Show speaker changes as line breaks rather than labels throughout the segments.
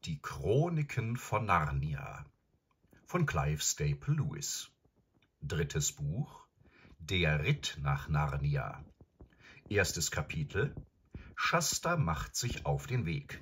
Die Chroniken von Narnia von Clive Staple Lewis. Drittes Buch: Der Ritt nach Narnia. Erstes Kapitel: Shasta macht sich auf den Weg.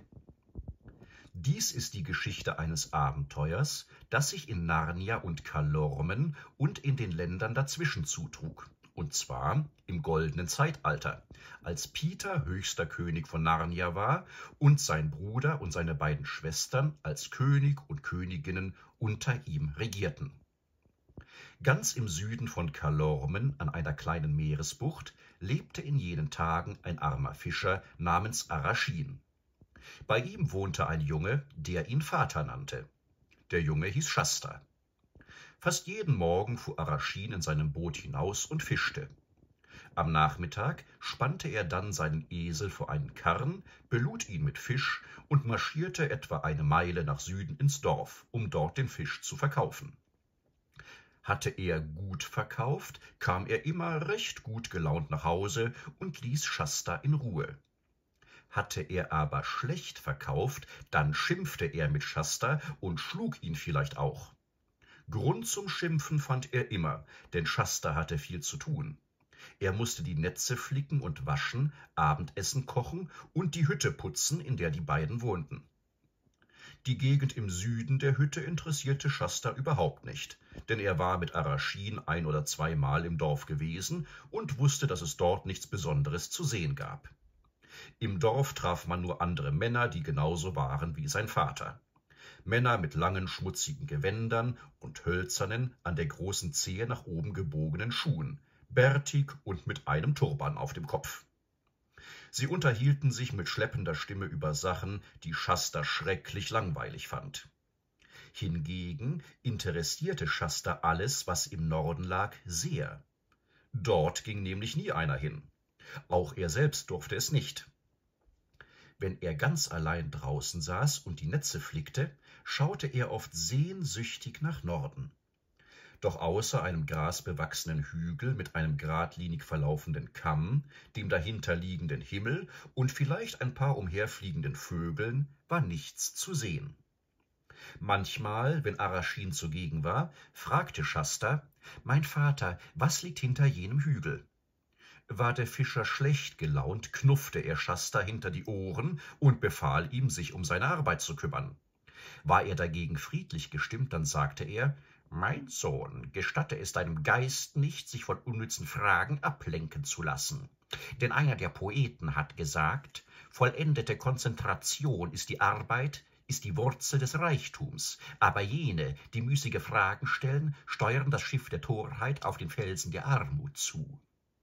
Dies ist die Geschichte eines Abenteuers, das sich in Narnia und Kalormen und in den Ländern dazwischen zutrug. Und zwar im Goldenen Zeitalter, als Peter höchster König von Narnia war und sein Bruder und seine beiden Schwestern als König und Königinnen unter ihm regierten. Ganz im Süden von Kalormen, an einer kleinen Meeresbucht, lebte in jenen Tagen ein armer Fischer namens Arashin. Bei ihm wohnte ein Junge, der ihn Vater nannte. Der Junge hieß Shasta. Fast jeden Morgen fuhr Arashin in seinem Boot hinaus und fischte. Am Nachmittag spannte er dann seinen Esel vor einen Karren, belud ihn mit Fisch und marschierte etwa eine Meile nach Süden ins Dorf, um dort den Fisch zu verkaufen. Hatte er gut verkauft, kam er immer recht gut gelaunt nach Hause und ließ Shasta in Ruhe. Hatte er aber schlecht verkauft, dann schimpfte er mit Shasta und schlug ihn vielleicht auch. Grund zum Schimpfen fand er immer, denn Shasta hatte viel zu tun. Er musste die Netze flicken und waschen, Abendessen kochen und die Hütte putzen, in der die beiden wohnten. Die Gegend im Süden der Hütte interessierte Shasta überhaupt nicht, denn er war mit Arashin ein- oder zweimal im Dorf gewesen und wusste, dass es dort nichts Besonderes zu sehen gab. Im Dorf traf man nur andere Männer, die genauso waren wie sein Vater. Männer mit langen, schmutzigen Gewändern und hölzernen, an der großen Zehe nach oben gebogenen Schuhen, bärtig und mit einem Turban auf dem Kopf. Sie unterhielten sich mit schleppender Stimme über Sachen, die Shasta schrecklich langweilig fand. Hingegen interessierte Shasta alles, was im Norden lag, sehr. Dort ging nämlich nie einer hin. Auch er selbst durfte es nicht. Wenn er ganz allein draußen saß und die Netze flickte, schaute er oft sehnsüchtig nach Norden. Doch außer einem grasbewachsenen Hügel mit einem geradlinig verlaufenden Kamm, dem dahinterliegenden Himmel und vielleicht ein paar umherfliegenden Vögeln war nichts zu sehen. Manchmal, wenn Arashin zugegen war, fragte Shasta: »Mein Vater, was liegt hinter jenem Hügel?« War der Fischer schlecht gelaunt, knuffte er Shasta hinter die Ohren und befahl ihm, sich um seine Arbeit zu kümmern. War er dagegen friedlich gestimmt, dann sagte er: »Mein Sohn, gestatte es deinem Geist nicht, sich von unnützen Fragen ablenken zu lassen. Denn einer der Poeten hat gesagt, vollendete Konzentration ist die Arbeit, ist die Wurzel des Reichtums, aber jene, die müßige Fragen stellen, steuern das Schiff der Torheit auf den Felsen der Armut zu.«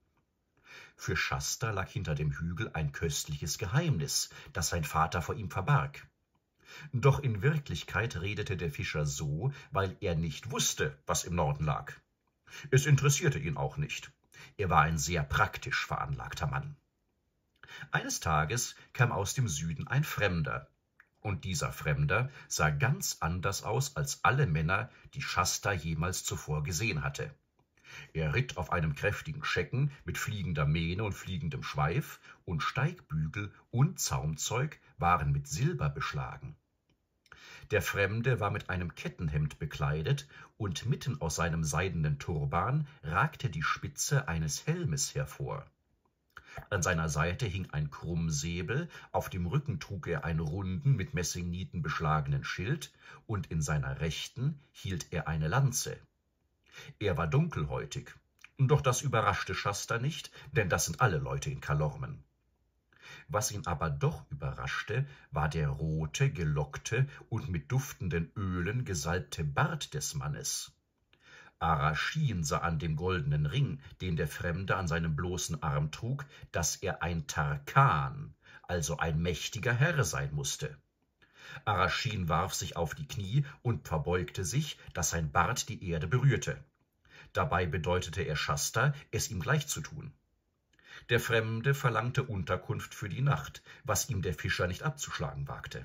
Für Shasta lag hinter dem Hügel ein köstliches Geheimnis, das sein Vater vor ihm verbarg. Doch in Wirklichkeit redete der Fischer so, weil er nicht wusste, was im Norden lag. Es interessierte ihn auch nicht. Er war ein sehr praktisch veranlagter Mann. Eines Tages kam aus dem Süden ein Fremder. Und dieser Fremder sah ganz anders aus als alle Männer, die Shasta jemals zuvor gesehen hatte. Er ritt auf einem kräftigen Schecken mit fliegender Mähne und fliegendem Schweif, und Steigbügel und Zaumzeug waren mit Silber beschlagen. Der Fremde war mit einem Kettenhemd bekleidet, und mitten aus seinem seidenen Turban ragte die Spitze eines Helmes hervor. An seiner Seite hing ein Krummsäbel, auf dem Rücken trug er einen runden, mit Messingnieten beschlagenen Schild, und in seiner Rechten hielt er eine Lanze. Er war dunkelhäutig, doch das überraschte Shasta nicht, denn das sind alle Leute in Kalormen. Was ihn aber doch überraschte, war der rote, gelockte und mit duftenden Ölen gesalbte Bart des Mannes. Arashin sah an dem goldenen Ring, den der Fremde an seinem bloßen Arm trug, dass er ein Tarkan, also ein mächtiger Herr sein musste. Arashin warf sich auf die Knie und verbeugte sich, dass sein Bart die Erde berührte. Dabei bedeutete er Shasta, es ihm gleich zu tun. Der Fremde verlangte Unterkunft für die Nacht, was ihm der Fischer nicht abzuschlagen wagte.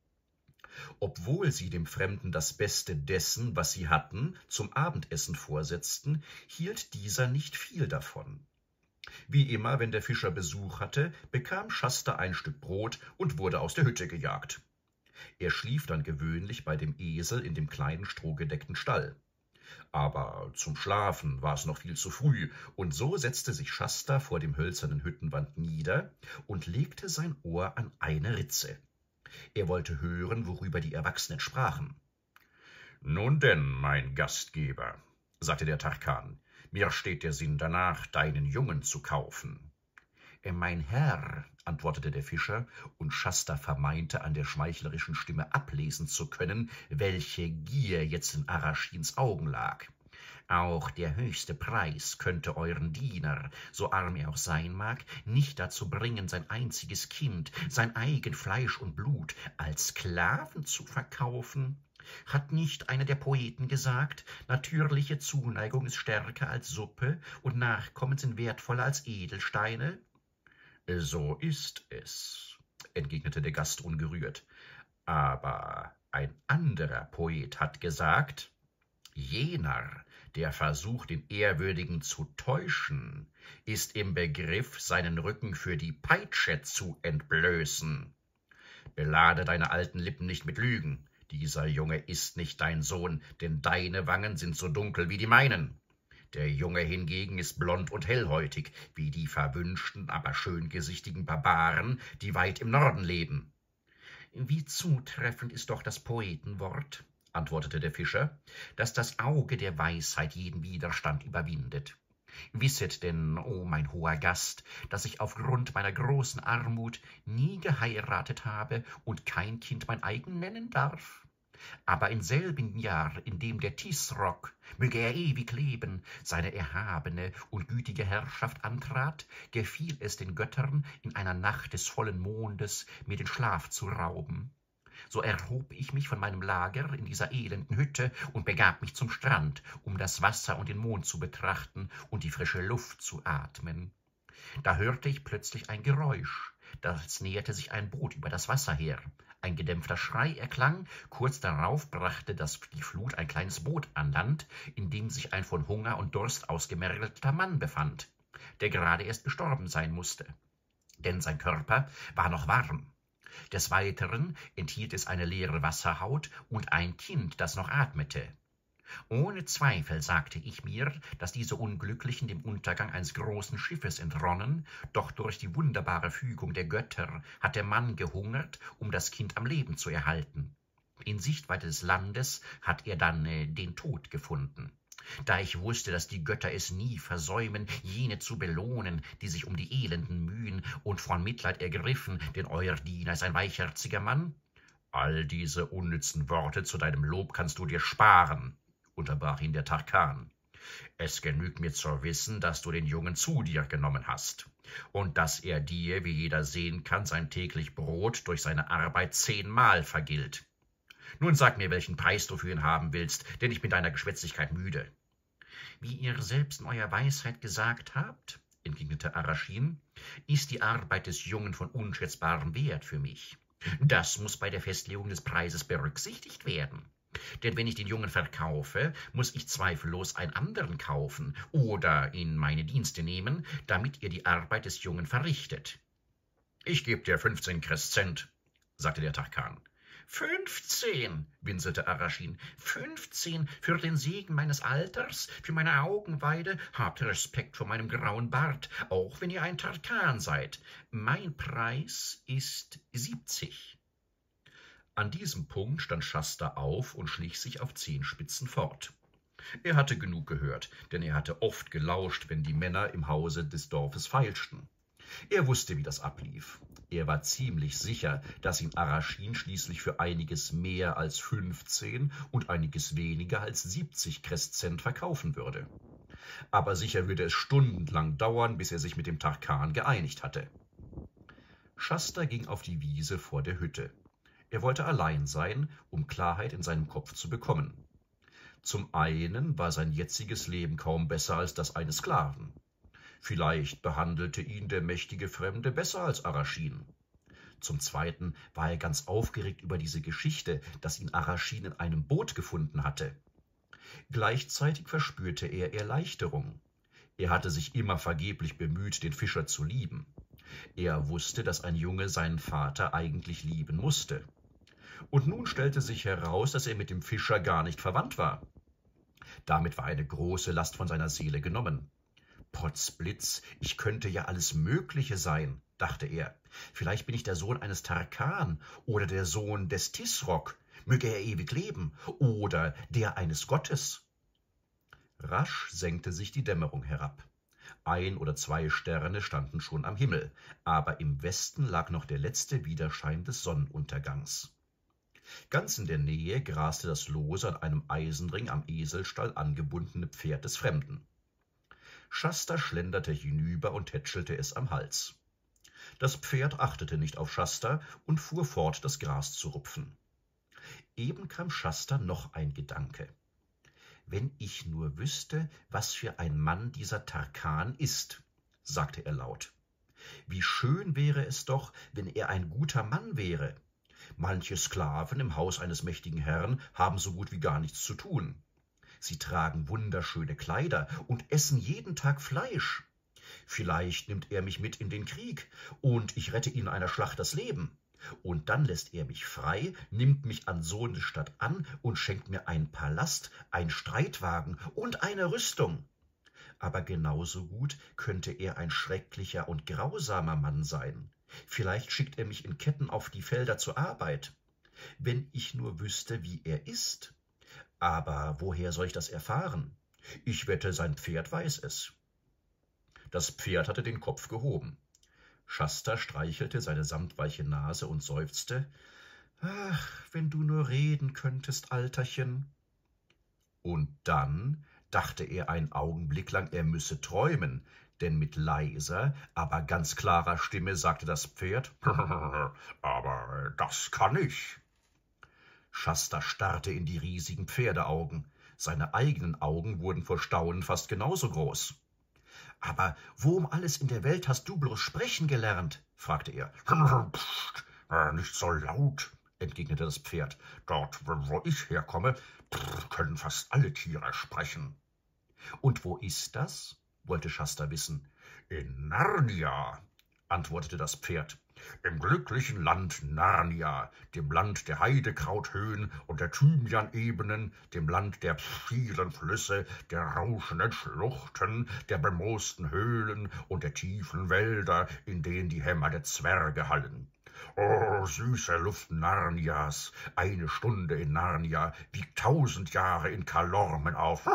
Obwohl sie dem Fremden das Beste dessen, was sie hatten, zum Abendessen vorsetzten, hielt dieser nicht viel davon. Wie immer, wenn der Fischer Besuch hatte, bekam Shasta ein Stück Brot und wurde aus der Hütte gejagt. Er schlief dann gewöhnlich bei dem Esel in dem kleinen strohgedeckten Stall. Aber zum Schlafen war es noch viel zu früh, und so setzte sich Shasta vor dem hölzernen Hüttenwand nieder und legte sein Ohr an eine Ritze. Er wollte hören, worüber die Erwachsenen sprachen. »Nun denn, mein Gastgeber«, sagte der Tarkan, »mir steht der Sinn danach, deinen Jungen zu kaufen.« »Mein Herr«, antwortete der Fischer, und Shasta vermeinte an der schmeichlerischen Stimme ablesen zu können, welche Gier jetzt in Araschins Augen lag. »Auch der höchste Preis könnte euren Diener, so arm er auch sein mag, nicht dazu bringen, sein einziges Kind, sein eigen Fleisch und Blut, als Sklaven zu verkaufen. Hat nicht einer der Poeten gesagt, natürliche Zuneigung ist stärker als Suppe und Nachkommen sind wertvoller als Edelsteine?« »So ist es«, entgegnete der Gast ungerührt. »Aber ein anderer Poet hat gesagt, jener, der versucht, den Ehrwürdigen zu täuschen, ist im Begriff, seinen Rücken für die Peitsche zu entblößen. Belade deine alten Lippen nicht mit Lügen. Dieser Junge ist nicht dein Sohn, denn deine Wangen sind so dunkel wie die meinen. Der Junge hingegen ist blond und hellhäutig, wie die verwünschten, aber schöngesichtigen Barbaren, die weit im Norden leben.« »Wie zutreffend ist doch das Poetenwort«, antwortete der Fischer, »dass das Auge der Weisheit jeden Widerstand überwindet. Wisset denn, o mein hoher Gast, dass ich aufgrund meiner großen Armut nie geheiratet habe und kein Kind mein eigen nennen darf. Aber im selben Jahr, in dem der Tisroc, möge er ewig leben, seine erhabene und gütige Herrschaft antrat, gefiel es den Göttern, in einer Nacht des vollen Mondes mir den Schlaf zu rauben. So erhob ich mich von meinem Lager in dieser elenden Hütte und begab mich zum Strand, um das Wasser und den Mond zu betrachten und die frische Luft zu atmen. Da hörte ich plötzlich ein Geräusch, als näherte sich ein Boot über das Wasser her. Ein gedämpfter Schrei erklang, kurz darauf brachte die Flut ein kleines Boot an Land, in dem sich ein von Hunger und Durst ausgemergelter Mann befand, der gerade erst gestorben sein musste, denn sein Körper war noch warm. Des Weiteren enthielt es eine leere Wasserhaut und ein Kind, das noch atmete. Ohne Zweifel sagte ich mir, dass diese Unglücklichen dem Untergang eines großen Schiffes entronnen, doch durch die wunderbare Fügung der Götter hat der Mann gehungert, um das Kind am Leben zu erhalten. In Sichtweite des Landes hat er dann den Tod gefunden. Da ich wusste, dass die Götter es nie versäumen, jene zu belohnen, die sich um die Elenden mühen und von Mitleid ergriffen, denn euer Diener ist ein weichherziger Mann. »All diese unnützen Worte zu deinem Lob kannst du dir sparen«, unterbrach ihn der Tarkan. »Es genügt mir zu wissen, dass du den Jungen zu dir genommen hast und dass er dir, wie jeder sehen kann, sein täglich Brot durch seine Arbeit 10-mal vergilt. Nun sag mir, welchen Preis du für ihn haben willst, denn ich bin deiner Geschwätzigkeit müde.« »Wie ihr selbst in eurer Weisheit gesagt habt«, entgegnete Araschin, »ist die Arbeit des Jungen von unschätzbarem Wert für mich. Das muss bei der Festlegung des Preises berücksichtigt werden. Denn wenn ich den Jungen verkaufe, muss ich zweifellos einen anderen kaufen oder in meine Dienste nehmen, damit ihr die Arbeit des Jungen verrichtet.« »Ich gebe dir 15 Crescent«, sagte der Tarkan. »15«, winselte Araschin, »15 für den Segen meines Alters, für meine Augenweide, habt Respekt vor meinem grauen Bart, auch wenn ihr ein Tarkan seid. Mein Preis ist 70. An diesem Punkt stand Shasta auf und schlich sich auf Zehenspitzen fort. Er hatte genug gehört, denn er hatte oft gelauscht, wenn die Männer im Hause des Dorfes feilschten. Er wusste, wie das ablief. Er war ziemlich sicher, dass ihn Araschin schließlich für einiges mehr als 15 und einiges weniger als 70 Crescent verkaufen würde. Aber sicher würde es stundenlang dauern, bis er sich mit dem Tarkan geeinigt hatte. Shasta ging auf die Wiese vor der Hütte. Er wollte allein sein, um Klarheit in seinem Kopf zu bekommen. Zum einen war sein jetziges Leben kaum besser als das eines Sklaven. Vielleicht behandelte ihn der mächtige Fremde besser als Araschin. Zum Zweiten war er ganz aufgeregt über diese Geschichte, dass ihn Araschin in einem Boot gefunden hatte. Gleichzeitig verspürte er Erleichterung. Er hatte sich immer vergeblich bemüht, den Fischer zu lieben. Er wusste, dass ein Junge seinen Vater eigentlich lieben musste. und nun stellte sich heraus, dass er mit dem Fischer gar nicht verwandt war. Damit war eine große Last von seiner Seele genommen. Potzblitz, ich könnte ja alles Mögliche sein, dachte er. Vielleicht bin ich der Sohn eines Tarkan oder der Sohn des Tisroc, möge er ewig leben, oder der eines Gottes. Rasch senkte sich die Dämmerung herab. 1 oder 2 Sterne standen schon am Himmel, aber im Westen lag noch der letzte Widerschein des Sonnenuntergangs. Ganz in der Nähe graste das lose an einem Eisenring am Eselstall angebundene Pferd des Fremden. Shasta schlenderte hinüber und tätschelte es am Hals. Das Pferd achtete nicht auf Shasta und fuhr fort, das Gras zu rupfen. Eben kam Shasta noch ein Gedanke. »Wenn ich nur wüsste, was für ein Mann dieser Tarkan ist«, sagte er laut. »Wie schön wäre es doch, wenn er ein guter Mann wäre. Manche Sklaven im Haus eines mächtigen Herrn haben so gut wie gar nichts zu tun. Sie tragen wunderschöne Kleider und essen jeden Tag Fleisch. Vielleicht nimmt er mich mit in den Krieg und ich rette in einer Schlacht das Leben. Und dann lässt er mich frei, nimmt mich an Sohnesstadt an und schenkt mir einen Palast, einen Streitwagen und eine Rüstung. Aber genauso gut könnte er ein schrecklicher und grausamer Mann sein. Vielleicht schickt er mich in Ketten auf die Felder zur Arbeit. Wenn ich nur wüsste, wie er ist. Aber woher soll ich das erfahren? Ich wette, sein Pferd weiß es.« Das Pferd hatte den Kopf gehoben. Shasta streichelte seine samtweiche Nase und seufzte. »Ach, wenn du nur reden könntest, Alterchen.« Und dann dachte er einen Augenblick lang, er müsse träumen, denn mit leiser, aber ganz klarer Stimme sagte das Pferd, »Aber das kann ich.« Shasta starrte in die riesigen Pferdeaugen. Seine eigenen Augen wurden vor Staunen fast genauso groß. »Aber wo um alles in der Welt hast du bloß sprechen gelernt?« fragte er.
»Psst, nicht so laut«, entgegnete das Pferd. »Dort, wo ich herkomme, können fast alle Tiere sprechen.«
»Und wo ist das?« wollte Shasta wissen.
»In Narnia«, antwortete das Pferd. »Im glücklichen Land Narnia, dem Land der Heidekrauthöhen und der Thymianebenen, dem Land der vielen Flüsse, der rauschenden Schluchten, der bemoosten Höhlen und der tiefen Wälder, in denen die Hämmer der Zwerge hallen. Oh, süße Luft Narnias, eine Stunde in Narnia wiegt 1000 Jahre in Kalormen auf.«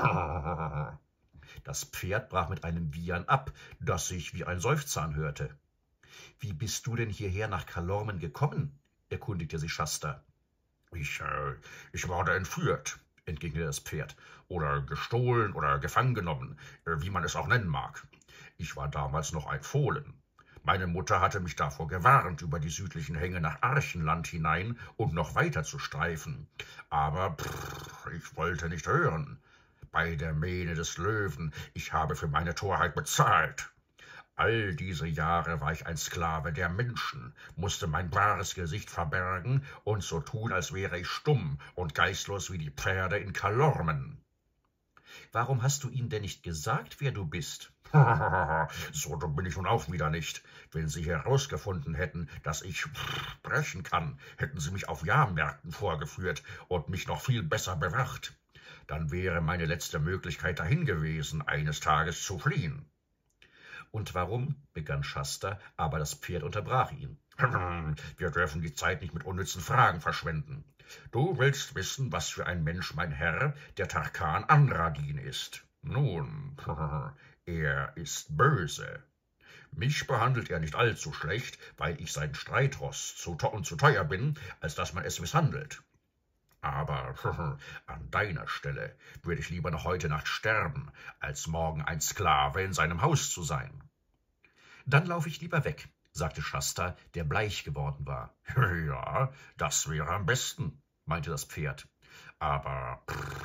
Das Pferd brach mit einem Wiehern ab, das sich wie ein Seufzer anhörte. »Wie bist du denn hierher nach Kalormen gekommen?« erkundigte sich Shasta.
Ich wurde entführt«, entgegnete das Pferd, »oder gestohlen oder gefangen genommen, wie man es auch nennen mag. Ich war damals noch ein Fohlen. Meine Mutter hatte mich davor gewarnt, über die südlichen Hänge nach Archenland hinein und noch weiter zu streifen. Aber ich wollte nicht hören. Bei der Mähne des Löwen, ich habe für meine Torheit bezahlt. All diese Jahre war ich ein Sklave der Menschen, musste mein wahres Gesicht verbergen und so tun, als wäre ich stumm und geistlos wie die Pferde in Kalormen.«
»Warum hast du ihnen denn nicht gesagt, wer du bist?«
»So dumm bin ich nun auch wieder nicht. Wenn sie herausgefunden hätten, dass ich sprechen kann, hätten sie mich auf Jahrmärkten vorgeführt und mich noch viel besser bewacht. Dann wäre meine letzte Möglichkeit dahin gewesen, eines Tages zu fliehen.«
»Und warum?« begann Shasta, aber das Pferd unterbrach ihn.
»Wir dürfen die Zeit nicht mit unnützen Fragen verschwenden. Du willst wissen, was für ein Mensch mein Herr, der Tarkan Anradin, ist. Nun, er ist böse. Mich behandelt er nicht allzu schlecht, weil ich sein Streitross zu teuer bin, als dass man es misshandelt. Aber an deiner Stelle würde ich lieber noch heute Nacht sterben, als morgen ein Sklave in seinem Haus zu sein.«
»Dann laufe ich lieber weg«, sagte Shasta, der bleich geworden war.
»Ja, das wäre am besten«, meinte das Pferd. »Aber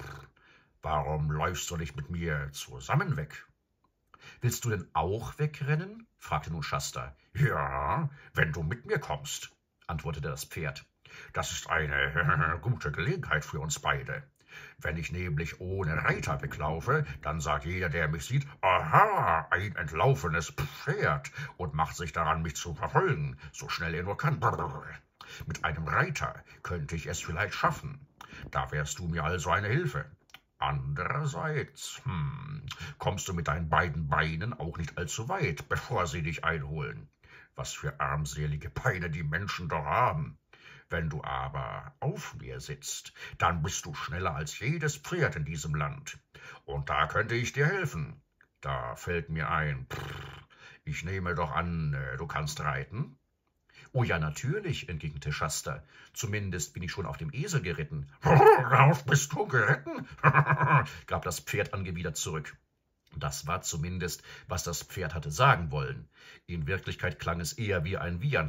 warum läufst du nicht mit mir zusammen weg?«
»Willst du denn auch wegrennen?« fragte nun Shasta.
»Ja, wenn du mit mir kommst«, antwortete das Pferd. »Das ist eine gute Gelegenheit für uns beide. Wenn ich nämlich ohne Reiter weglaufe, dann sagt jeder, der mich sieht, »Aha, ein entlaufenes Pferd«, und macht sich daran, mich zu verfolgen, so schnell er nur kann. Mit einem Reiter könnte ich es vielleicht schaffen. Da wärst du mir also eine Hilfe. Andererseits, kommst du mit deinen beiden Beinen auch nicht allzu weit, bevor sie dich einholen. Was für armselige Beine die Menschen doch haben. Wenn du aber auf mir sitzt, dann bist du schneller als jedes Pferd in diesem Land. Und da könnte ich dir helfen. Da fällt mir ein, ich nehme doch an, du kannst reiten?
»Oh ja, natürlich«, entgegnete Schaster. »Zumindest bin ich schon auf dem Esel geritten.«
»Darauf bist du geritten?«
gab das Pferd angewidert zurück. Das war zumindest, was das Pferd hatte sagen wollen. In Wirklichkeit klang es eher wie ein Wiehern.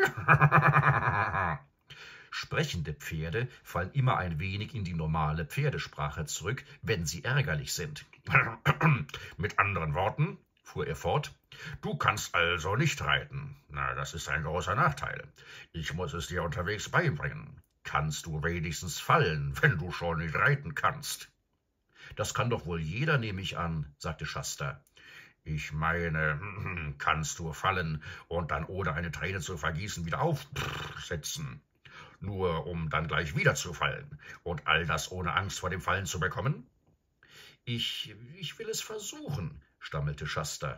Sprechende Pferde fallen immer ein wenig in die normale Pferdesprache zurück, wenn sie ärgerlich sind.
Mit anderen Worten, fuhr er fort, du kannst also nicht reiten. Na, das ist ein großer Nachteil. Ich muss es dir unterwegs beibringen. Kannst du wenigstens fallen, wenn du schon nicht reiten kannst?
Das kann doch wohl jeder, nehme ich an, sagte Schaster.
Ich meine, kannst du fallen und dann ohne eine Träne zu vergießen wieder aufsetzen? Nur um dann gleich wieder zu fallen und all das ohne Angst vor dem Fallen zu bekommen?
Ich will es versuchen, stammelte Schaster.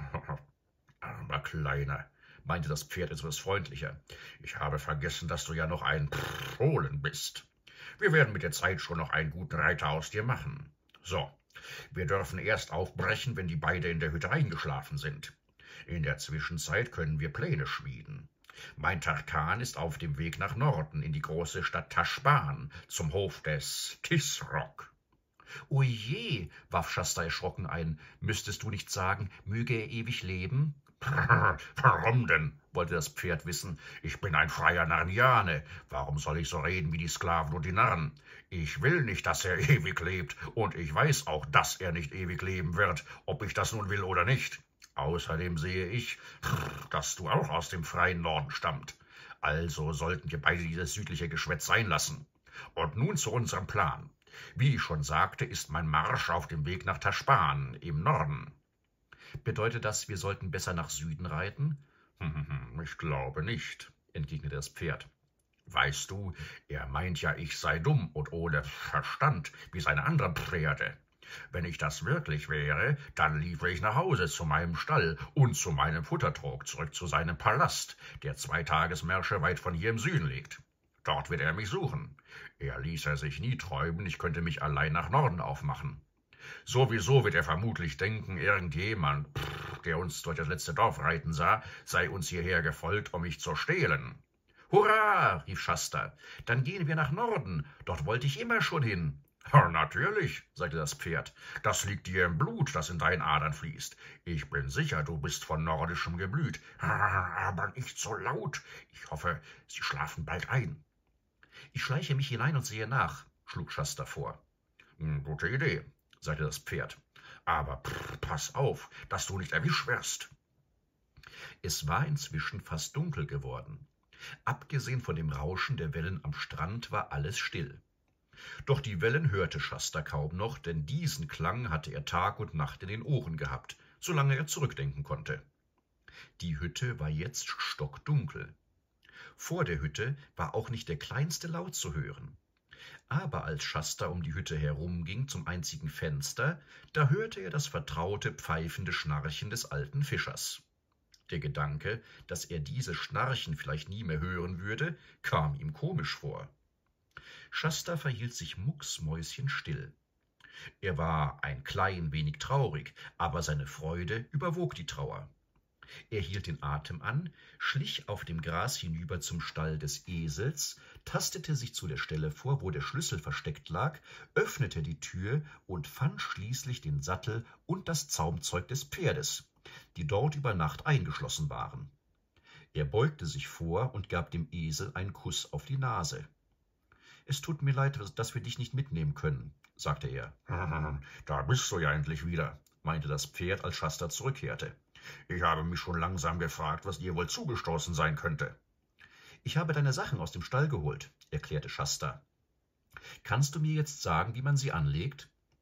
Armer Kleiner, meinte das Pferd etwas freundlicher. Ich habe vergessen, dass du ja noch ein Fohlen bist. Wir werden mit der Zeit schon noch einen guten Reiter aus dir machen. So, wir dürfen erst aufbrechen, wenn die beide in der Hütte eingeschlafen sind. In der Zwischenzeit können wir Pläne schmieden. Mein Tarkan ist auf dem Weg nach Norden in die große Stadt Taschban, zum Hof des Tisroc.
»O je«, warf Schaster erschrocken ein, »müsstest du nicht sagen, möge er ewig leben?«
»Warum denn?« wollte das Pferd wissen. »Ich bin ein freier Narniane. Warum soll ich so reden wie die Sklaven und die Narren? Ich will nicht, dass er ewig lebt, und ich weiß auch, dass er nicht ewig leben wird, ob ich das nun will oder nicht. Außerdem sehe ich, dass du auch aus dem freien Norden stammt. Also sollten wir beide dieses südliche Geschwätz sein lassen. Und nun zu unserem Plan. Wie ich schon sagte, ist mein Marsch auf dem Weg nach Taschban im Norden.«
»Bedeutet das, wir sollten besser nach Süden reiten?«
»Ich glaube nicht«, entgegnete das Pferd. »Weißt du, er meint ja, ich sei dumm und ohne Verstand, wie seine anderen Pferde. Wenn ich das wirklich wäre, dann liefe ich nach Hause zu meinem Stall und zu meinem Futtertrog zurück zu seinem Palast, der 2 Tagesmärsche weit von hier im Süden liegt. Dort wird er mich suchen. Er ließe sich nie träumen, ich könnte mich allein nach Norden aufmachen. Sowieso wird er vermutlich denken, irgendjemand, der uns durch das letzte Dorf reiten sah, sei uns hierher gefolgt, um mich zu stehlen.«
»Hurra«, rief Schaster, »dann gehen wir nach Norden, dort wollte ich immer schon hin.«
»Natürlich«, sagte das Pferd, »das liegt dir im Blut, das in deinen Adern fließt. Ich bin sicher, du bist von nordischem Geblüt, aber nicht so laut. Ich hoffe, sie schlafen bald ein.«
»Ich schleiche mich hinein und sehe nach«, schlug Schaster vor.
»Gute Idee«, sagte das Pferd, »aber pass auf, dass du nicht erwischt wirst.«
Es war inzwischen fast dunkel geworden. Abgesehen von dem Rauschen der Wellen am Strand war alles still. Doch die Wellen hörte Schaster kaum noch, denn diesen Klang hatte er Tag und Nacht in den Ohren gehabt, solange er zurückdenken konnte. Die Hütte war jetzt stockdunkel. Vor der Hütte war auch nicht der kleinste Laut zu hören. Aber als Schaster um die Hütte herumging zum einzigen Fenster, da hörte er das vertraute, pfeifende Schnarchen des alten Fischers. Der Gedanke, dass er dieses Schnarchen vielleicht nie mehr hören würde, kam ihm komisch vor. Schaster verhielt sich mucksmäuschenstill. Er war ein klein wenig traurig, aber seine Freude überwog die Trauer. Er hielt den Atem an, schlich auf dem Gras hinüber zum Stall des Esels, tastete sich zu der Stelle vor, wo der Schlüssel versteckt lag, öffnete die Tür und fand schließlich den Sattel und das Zaumzeug des Pferdes, die dort über Nacht eingeschlossen waren. Er beugte sich vor und gab dem Esel einen Kuss auf die Nase. »Es tut mir leid, dass wir dich nicht mitnehmen können«, sagte er.
»Da bist du ja endlich wieder«, meinte das Pferd, als Schaster zurückkehrte. »Ich habe mich schon langsam gefragt, was dir wohl zugestoßen sein könnte.«
»Ich habe deine Sachen aus dem Stall geholt«, erklärte Schaster. »Kannst du mir jetzt sagen, wie man sie anlegt?«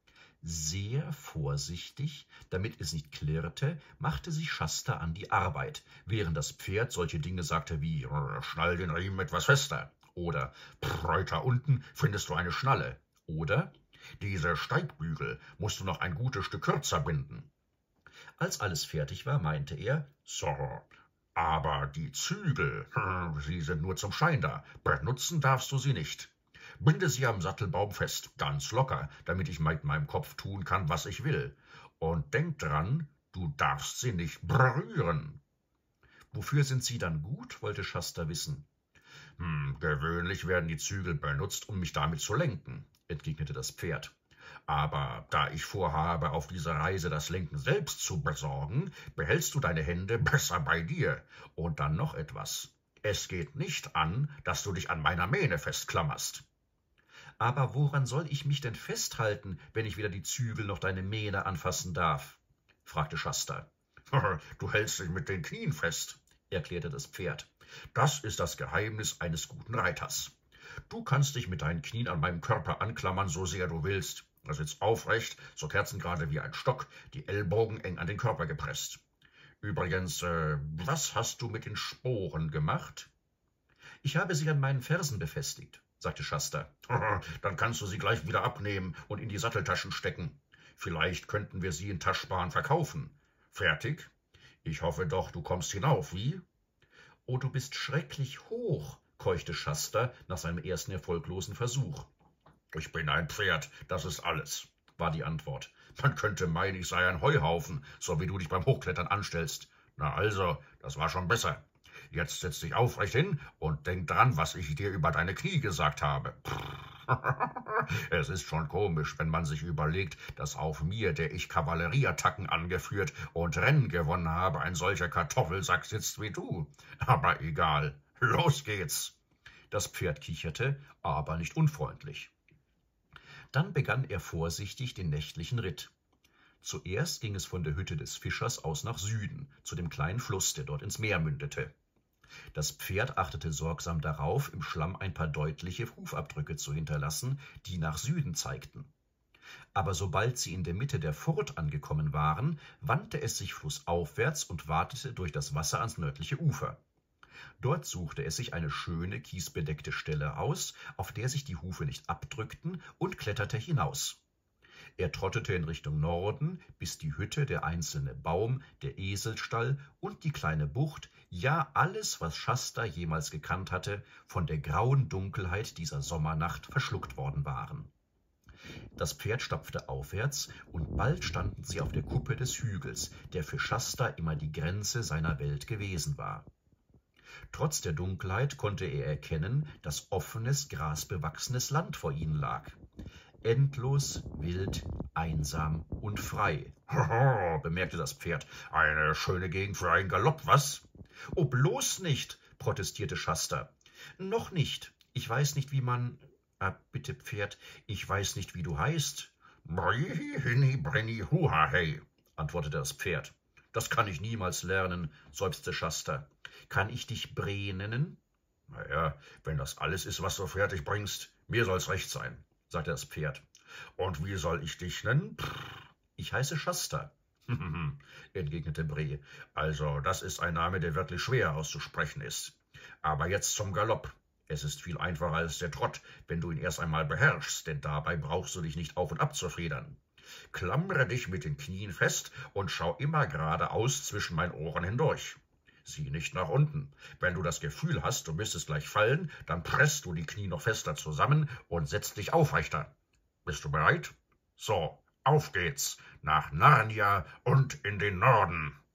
Sehr vorsichtig, damit es nicht klirrte, machte sich Shasta an die Arbeit, während das Pferd solche Dinge sagte wie »Schnall den Riemen etwas fester« oder »Weiter unten findest du eine Schnalle« oder »Diese Steigbügel musst du noch ein gutes Stück kürzer binden.« Als alles fertig war, meinte er, »So, aber die Zügel, sie sind nur zum Schein da, benutzen darfst du sie nicht. Binde sie am Sattelbaum fest, ganz locker, damit ich mit meinem Kopf tun kann, was ich will. Und denk dran, du darfst sie nicht berühren.« »Wofür sind sie dann gut?« wollte Shasta wissen. »Gewöhnlich werden die Zügel benutzt, um mich damit zu lenken«, entgegnete das Pferd. »Aber da ich vorhabe, auf dieser Reise das Lenken selbst zu besorgen, behältst du deine Hände besser bei dir. Und dann noch etwas. Es geht nicht an, dass du dich an meiner Mähne festklammerst.« »Aber woran soll ich mich denn festhalten, wenn ich weder die Zügel noch deine Mähne anfassen darf?« fragte Shasta.
»Du hältst dich mit den Knien fest«,
erklärte das Pferd.
»Das ist das Geheimnis eines guten Reiters. Du kannst dich mit deinen Knien an meinem Körper anklammern, so sehr du willst. Er sitzt aufrecht, so kerzengerade wie ein Stock, die Ellbogen eng an den Körper gepresst. Übrigens, was hast du mit den Sporen gemacht?« »Ich habe sie an meinen Fersen befestigt«, sagte Shasta. »Dann kannst du sie gleich wieder abnehmen und in die Satteltaschen stecken. Vielleicht könnten wir sie in Taschbaren verkaufen. Fertig? Ich hoffe doch, du kommst hinauf, wie?«
»Oh, du bist schrecklich hoch«, keuchte Shasta nach seinem ersten erfolglosen Versuch.
»Ich bin ein Pferd, das ist alles«, war die Antwort. »Man könnte meinen, ich sei ein Heuhaufen, so wie du dich beim Hochklettern anstellst. Na also, das war schon besser. Jetzt setz dich aufrecht hin und denk dran, was ich dir über deine Knie gesagt habe.« Es ist schon komisch, wenn man sich überlegt, dass auf mir, der ich Kavallerieattacken angeführt und Rennen gewonnen habe, ein solcher Kartoffelsack sitzt wie du. Aber egal, los geht's.
Das Pferd kicherte, aber nicht unfreundlich. Dann begann er vorsichtig den nächtlichen Ritt. Zuerst ging es von der Hütte des Fischers aus nach Süden, zu dem kleinen Fluss, der dort ins Meer mündete. Das Pferd achtete sorgsam darauf, im Schlamm ein paar deutliche Hufabdrücke zu hinterlassen, die nach Süden zeigten. Aber sobald sie in der Mitte der Furt angekommen waren, wandte es sich flussaufwärts und watete durch das Wasser ans nördliche Ufer. Dort suchte es sich eine schöne, kiesbedeckte Stelle aus, auf der sich die Hufe nicht abdrückten, und kletterte hinaus. Er trottete in Richtung Norden, bis die Hütte, der einzelne Baum, der Eselstall und die kleine Bucht, ja alles, was Shasta jemals gekannt hatte, von der grauen Dunkelheit dieser Sommernacht verschluckt worden waren. Das Pferd stapfte aufwärts, und bald standen sie auf der Kuppe des Hügels, der für Shasta immer die Grenze seiner Welt gewesen war. Trotz der Dunkelheit konnte er erkennen, dass offenes, grasbewachsenes Land vor ihnen lag. Endlos, wild, einsam und frei.
»Hoho«, bemerkte das Pferd, »eine schöne Gegend für einen Galopp, was?«
»Oh, bloß nicht«, protestierte Shasta. »Noch nicht. Ich weiß nicht, wie man... bitte, Pferd, ich weiß nicht, wie du heißt.«
»Brihi, hinni, brenni, huha, hey«,
antwortete das Pferd. »Das kann ich niemals lernen«, seufzte Shasta. »Kann ich dich Bre nennen?«
»Na ja, wenn das alles ist, was du fertig bringst, mir soll's recht sein«, sagte das Pferd. »Und wie soll ich dich nennen?«
»Ich heiße Shasta«,
entgegnete Bre. »Also, das ist ein Name, der wirklich schwer auszusprechen ist. Aber jetzt zum Galopp. Es ist viel einfacher als der Trott, wenn du ihn erst einmal beherrschst, denn dabei brauchst du dich nicht auf und ab zu federn. Klammere dich mit den Knien fest und schau immer geradeaus zwischen meinen Ohren hindurch. Sieh nicht nach unten. Wenn du das Gefühl hast, du müsstest gleich fallen, dann presst du die Knie noch fester zusammen und setzt dich aufrechter. Bist du bereit? So, auf geht's, nach Narnia und in den Norden.«